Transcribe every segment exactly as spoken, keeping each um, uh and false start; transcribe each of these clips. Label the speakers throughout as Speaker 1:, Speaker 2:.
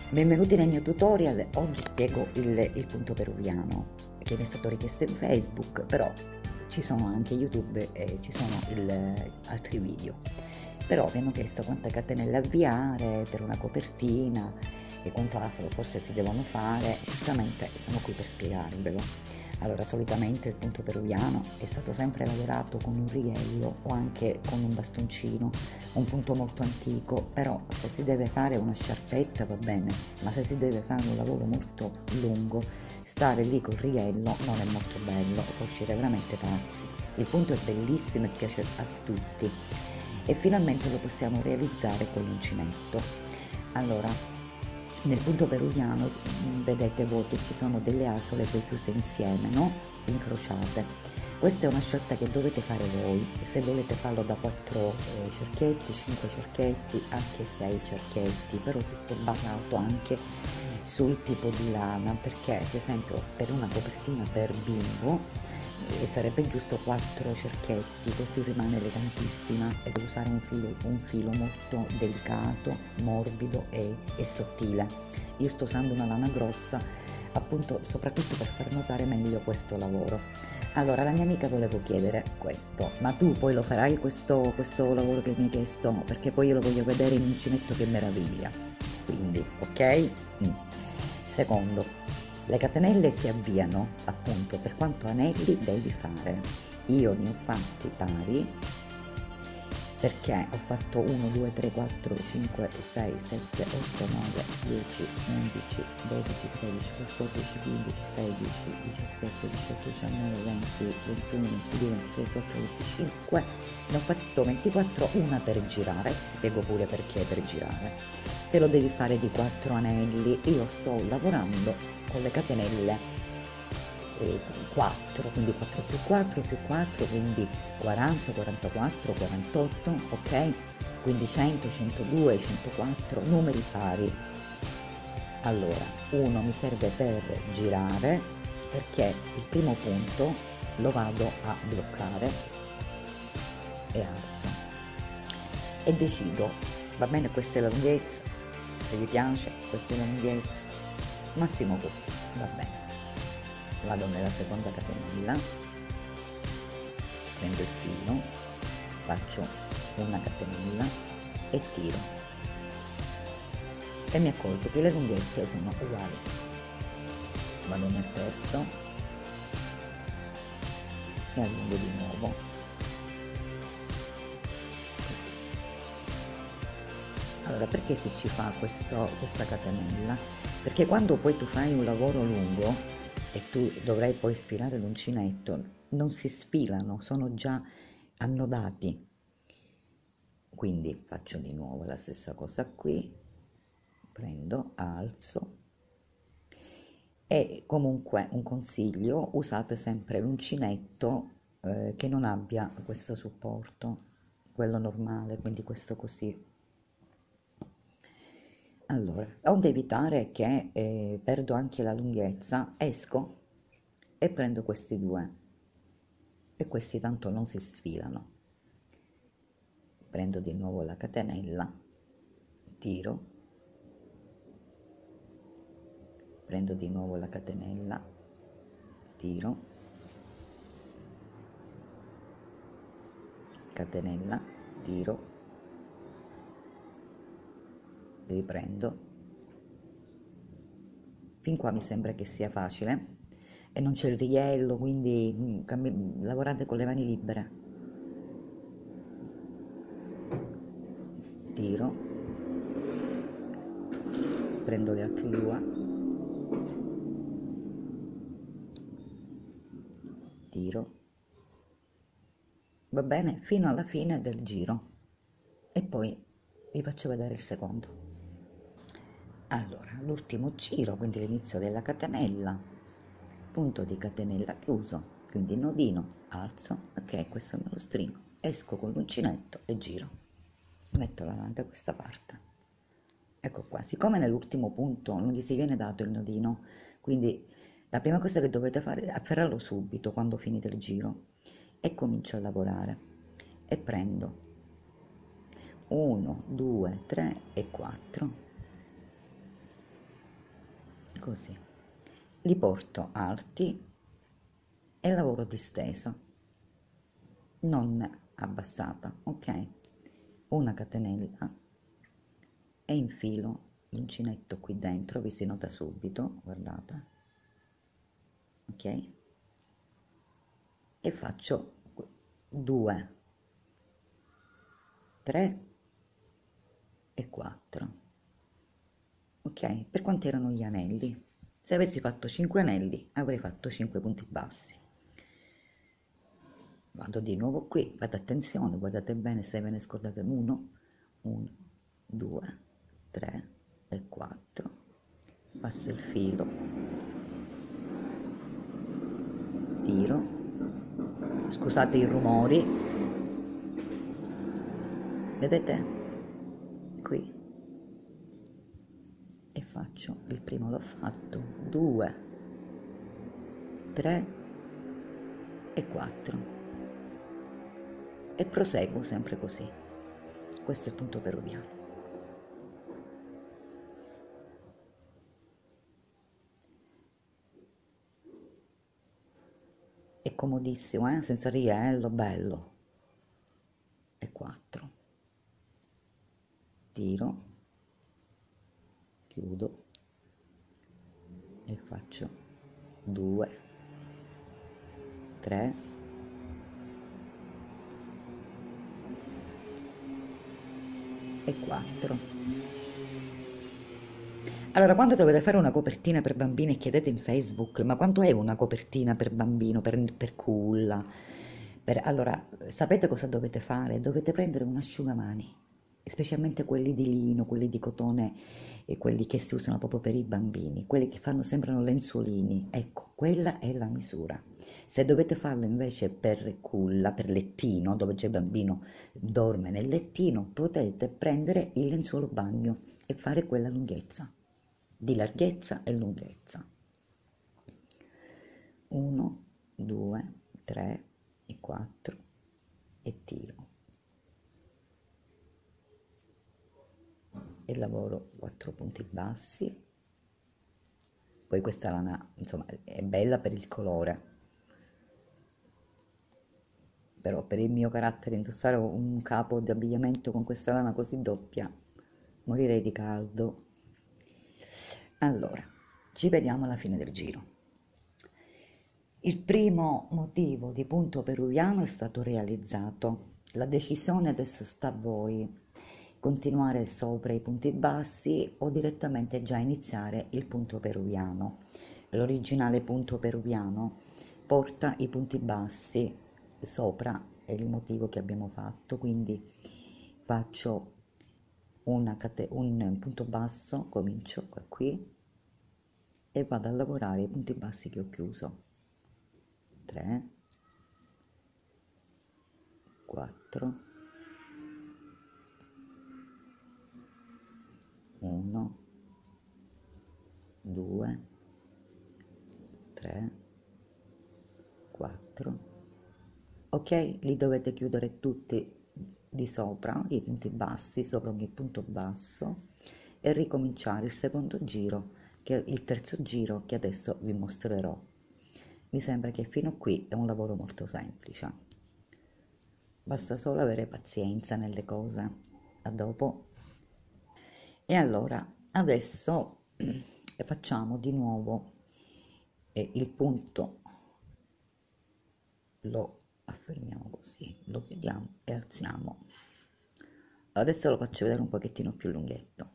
Speaker 1: Benvenuti nel mio tutorial. Oggi spiego il, il punto peruviano che mi è stato richiesto in Facebook, però ci sono anche YouTube e ci sono il, altri video. Però mi hanno chiesto quante catenelle avviare per una copertina e quanto asolo forse si devono fare. Certamente sono qui per spiegarvelo. Allora, solitamente il punto peruviano è stato sempre lavorato con un righello o anche con un bastoncino, un punto molto antico, però se si deve fare una sciarpetta va bene, ma se si deve fare un lavoro molto lungo, stare lì col righello non è molto bello, può uscire veramente pazzi. Il punto è bellissimo e piace a tutti e finalmente lo possiamo realizzare con l'uncinetto. Allora, nel punto peruviano vedete voi che ci sono delle asole poi chiuse insieme, no? Incrociate. Questa è una scelta che dovete fare voi, se volete farlo da quattro eh, cerchietti, cinque cerchietti, anche sei cerchietti, però tutto basato anche sul tipo di lana, perché ad esempio per una copertina per bimbo e sarebbe giusto quattro cerchietti, così rimane elegantissima, e devo usare un filo, un filo molto delicato, morbido e, e sottile. Io sto usando una lana grossa appunto soprattutto per far notare meglio questo lavoro. Allora, la mia amica volevo chiedere questo, ma tu poi lo farai questo, questo lavoro che mi hai chiesto? Perché poi io lo voglio vedere in uncinetto che meraviglia, quindi ok? Mm. Secondo, le catenelle si avviano appunto per quanto anelli devi fare. Io ne ho fatti pari perché ho fatto uno, due, tre, quattro, cinque, sei, sette, otto, nove, dieci, undici, dodici, tredici, quattordici, quindici, sedici, diciassette, diciotto, diciannove, venti, ventuno, ventidue, ventitré, ventiquattro, venticinque. Ne ho fatto ventiquattro, una per girare, spiego pure perché per girare. Se lo devi fare di quattro anelli, io sto lavorando con le catenelle eh, quattro, quindi quattro più quattro più quattro, quindi quaranta, quarantaquattro, quarantotto, ok? Quindi cento, centodue, centoquattro, numeri pari. Allora, uno mi serve per girare, perché il primo punto lo vado a bloccare e alzo e decido, va bene, questa è la lunghezza, se vi piace questa è la lunghezza, massimo così, va bene. Vado nella seconda catenella, prendo il filo, faccio una catenella e tiro e mi accorgo che le lunghezze sono uguali. Vado nel terzo e allungo di nuovo, così. Allora, perché si ci fa questo, questa catenella? Perché quando poi tu fai un lavoro lungo e tu dovrai poi sfilare l'uncinetto, non si sfilano, sono già annodati. Quindi faccio di nuovo la stessa cosa qui, prendo, alzo, e comunque un consiglio, usate sempre l'uncinetto eh, che non abbia questo supporto, quello normale, quindi questo così. Allora, onde evitare che eh, perdo anche la lunghezza, esco e prendo questi due e questi tanto non si sfilano. Prendo di nuovo la catenella, tiro, prendo di nuovo la catenella, tiro, catenella, tiro, riprendo. Fin qua mi sembra che sia facile e non c'è il righello, quindi mm, cambi- lavorate con le mani libere. Tiro, prendo gli altri due, tiro, va bene, fino alla fine del giro e poi vi faccio vedere il secondo. Allora, l'ultimo giro, quindi l'inizio della catenella, punto di catenella chiuso, quindi nodino, alzo, ok, questo me lo stringo, esco con l'uncinetto e giro, metto la da questa parte. Ecco qua, siccome nell'ultimo punto non gli si viene dato il nodino, quindi la prima cosa che dovete fare è afferrarlo subito quando finite il giro e comincio a lavorare e prendo uno, due, tre e quattro, così, li porto alti e lavoro distesa, non abbassata, ok? Una catenella e infilo l'uncinetto qui dentro, vi si nota subito, guardate, ok? E faccio due, tre e quattro, ok? Per quanti erano gli anelli? Se avessi fatto cinque anelli avrei fatto cinque punti bassi. Vado di nuovo qui, fate attenzione, guardate bene se ve ne scordate uno, uno, due, tre e quattro, passo il filo, tiro, scusate i rumori, vedete? Qui, e faccio, il primo l'ho fatto, due, tre e quattro. E proseguo sempre così. Questo è il punto peruviano. È comodissimo, eh? Senza riello, bello. E quattro. Tiro, chiudo e faccio due, tre, e quattro. Allora, quando dovete fare una copertina per bambini e chiedete in Facebook, ma quanto è una copertina per bambino, per, per culla? Per... Allora, sapete cosa dovete fare? Dovete prendere un asciugamani, specialmente quelli di lino, quelli di cotone e quelli che si usano proprio per i bambini, quelli che fanno sembrano lenzuolini. Ecco, quella è la misura. Se dovete farlo invece per culla, per lettino, dove c'è il bambino dorme nel lettino, potete prendere il lenzuolo bagno e fare quella lunghezza, di larghezza e lunghezza. uno, due, tre e quattro e tiro. E lavoro quattro punti bassi. Poi questa lana, insomma, è bella per il colore, però per il mio carattere indossare un capo di abbigliamento con questa lana così doppia morirei di caldo. Allora, ci vediamo alla fine del giro. Il primo motivo di punto peruviano è stato realizzato. La decisione adesso sta a voi: continuare sopra i punti bassi o direttamente già iniziare il punto peruviano. L'originale punto peruviano porta i punti bassi sopra, è il motivo che abbiamo fatto, quindi faccio una cate- un punto basso, comincio da qui e vado a lavorare i punti bassi che ho chiuso. tre, quattro, uno, due, tre, quattro. Ok, li dovete chiudere tutti di sopra, i punti bassi, sopra ogni punto basso, e ricominciare il secondo giro, che è il terzo giro che adesso vi mostrerò. Mi sembra che fino a qui è un lavoro molto semplice. Basta solo avere pazienza nelle cose. A dopo. E allora, adesso facciamo di nuovo eh, il punto, lo affermiamo così, lo chiudiamo e alziamo. Adesso lo faccio vedere un pochettino più lunghetto.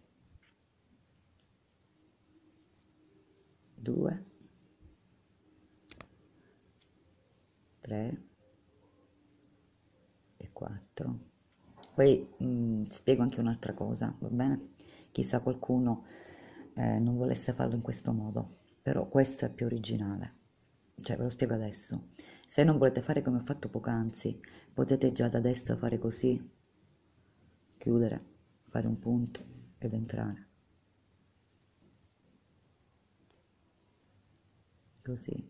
Speaker 1: due, tre e quattro. Poi mh, spiego anche un'altra cosa, va bene? Chissà qualcuno eh, non volesse farlo in questo modo, però questo è più originale. Cioè, ve lo spiego adesso. Se non volete fare come ho fatto poc'anzi, potete già da adesso fare così, chiudere, fare un punto ed entrare. Così.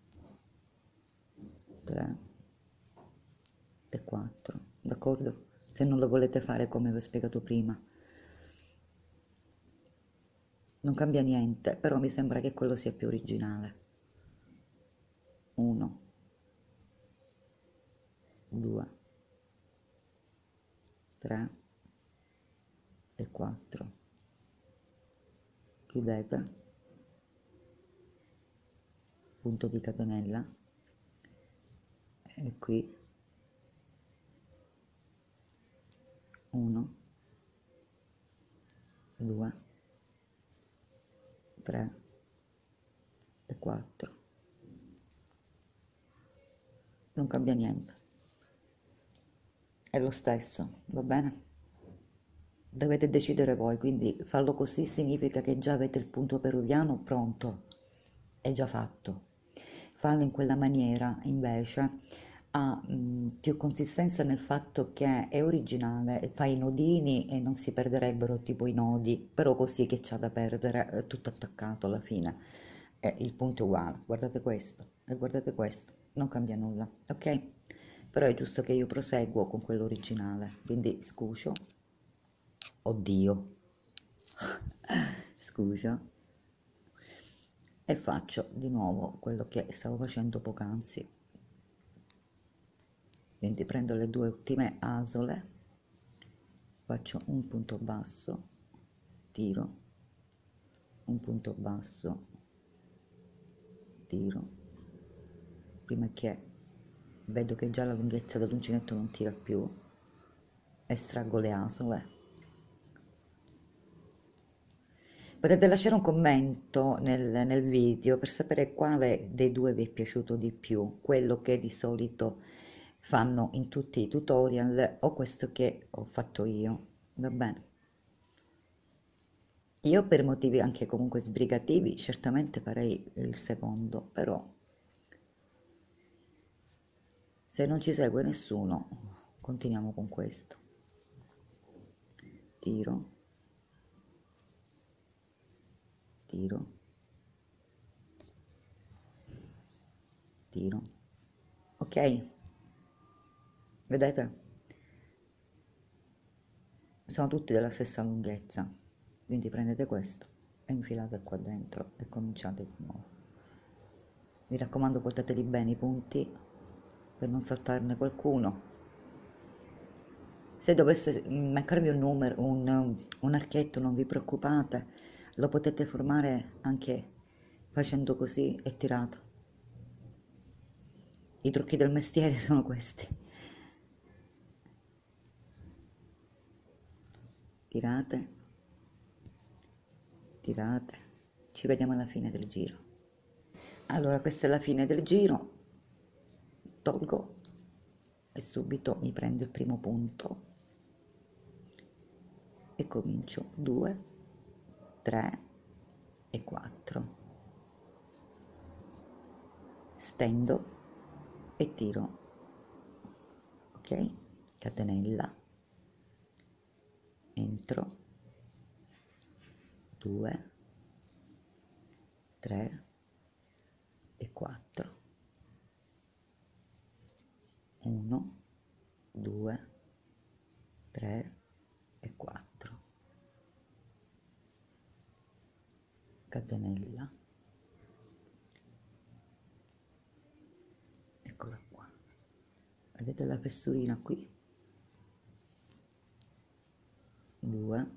Speaker 1: tre e quattro, d'accordo? Se non lo volete fare come vi ho spiegato prima. non cambia niente, però mi sembra che quello sia più originale. Uno, due, tre e quattro. Chiudete, punto di catenella, e qui uno, due, tre e quattro. Non cambia niente, è lo stesso, va bene? Dovete decidere voi, quindi farlo così significa che già avete il punto peruviano pronto, è già fatto. Farlo in quella maniera invece ha mh, più consistenza nel fatto che è originale, fa i nodini e non si perderebbero tipo i nodi, però così che c'ha da perdere, è tutto attaccato alla fine. E il punto è uguale, guardate questo e guardate questo, non cambia nulla, ok? Però è giusto che io proseguo con quello originale, quindi scuso, oddio, scusa, e faccio di nuovo quello che stavo facendo poc'anzi. Quindi prendo le due ultime asole, faccio un punto basso, tiro, un punto basso, tiro, prima che vedo che già la lunghezza dell'uncinetto non tira più, estraggo le asole. Potete lasciare un commento nel, nel video per sapere quale dei due vi è piaciuto di più, quello che di solito fanno in tutti i tutorial o questo che ho fatto io, va bene? Io per motivi anche comunque sbrigativi certamente farei il secondo, però se non ci segue nessuno continuiamo con questo. Tiro, tiro, tiro, ok? Vedete? Sono tutti della stessa lunghezza, quindi prendete questo e infilate qua dentro e cominciate di nuovo. Mi raccomando, portateli bene i punti per non saltarne qualcuno. Se dovesse mancarvi un numero, un, un archetto, non vi preoccupate, lo potete formare anche facendo così e tirate. I trucchi del mestiere sono questi. Tirate, tirate, ci vediamo alla fine del giro. Allora, questa è la fine del giro, tolgo e subito mi prendo il primo punto e comincio due, tre e quattro. Stendo e tiro, ok? Catenella, entro, due, tre e quattro, uno, due, tre e quattro, catenella, eccola qua, vedete la fessurina qui, due,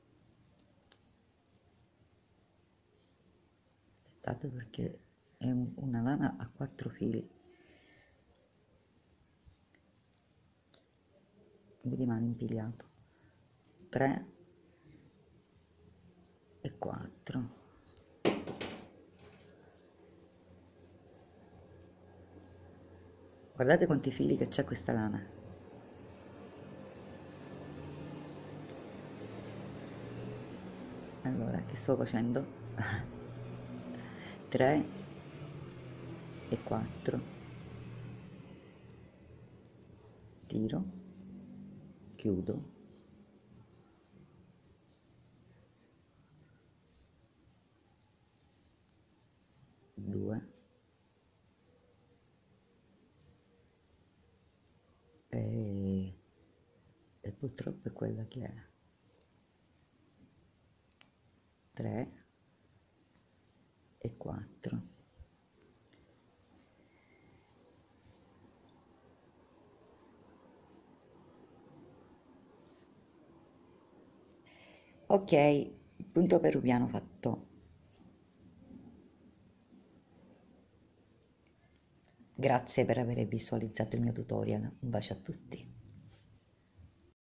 Speaker 1: aspettate perché è un, una lana a quattro fili, mi rimane impigliato, tre e quattro, guardate quanti fili che c'è questa lana, allora che sto facendo? tre e quattro, tiro, chiudo, due e, e purtroppo è quella che è, tre e quattro. Ok, punto peruviano fatto. Grazie per aver visualizzato il mio tutorial. Un bacio a tutti.